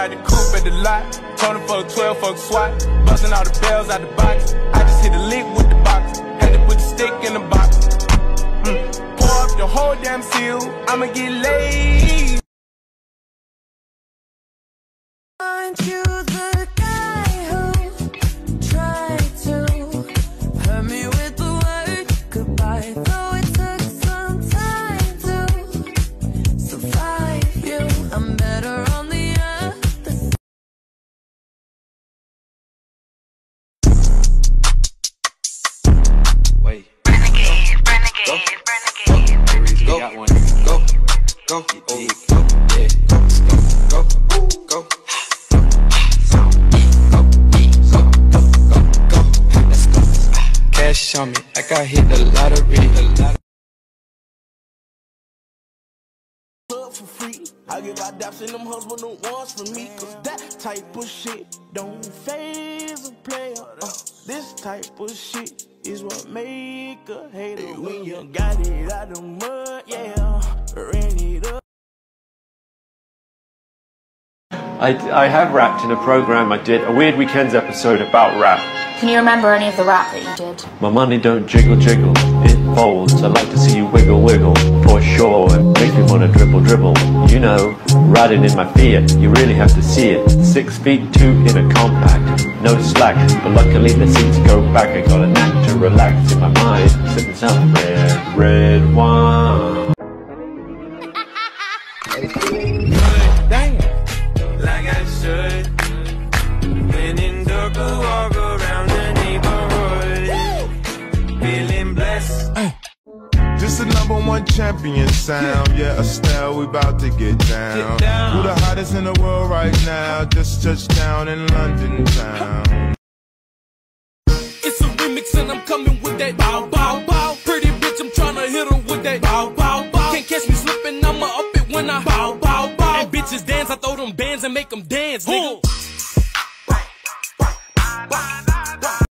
out the coupe at the lot. Told him fuck 12, fuck SWAT. Busting all the bells out the box. I just hit a lick with the box. Had to put the stick in the box. Pour up the whole damn seal. I'ma get laid. Aren't you the guy who tried to hurt me with the word goodbye? Though it took some time to survive you, I'm better on the other side. Wait. Renegade, renegade, renegade. Go. Got one. Go. Go. Oh, yeah. Go. Go. Cash on me, like I hit the lottery. For free, I give out daps in them husband don't want for me. Cause that type of shit don't phase a player. This type of shit is what make a hater. When you got it out the mud, yeah, ran it up. I have rapped in a program I did, a Weird Weekends episode about rap. Can you remember any of the rap that you did? My money don't jiggle jiggle, it folds. I like to see you wiggle wiggle, for sure. It makes me wanna dribble dribble. You know, riding in my Fiat, you really have to see it. 6'2" in a compact, no slack. But luckily the seats go back. I got a knack to relax in my mind, sipping some red wine. Damn, like I should. When in dark, I walk around the neighborhood, feeling blessed. This the #1 champion sound. Yeah, Estelle, we about to get down. Who the hottest in the world right now? Just touched down in London town. It's a remix and I'm coming with that bow, bow, bow. Pretty bitch, I'm tryna hit her with that bow, bow, bow. Can't catch me slipping, I'ma up it when I bow, bow, bow. And bitches dance, I throw them bands and make them dance, nigga.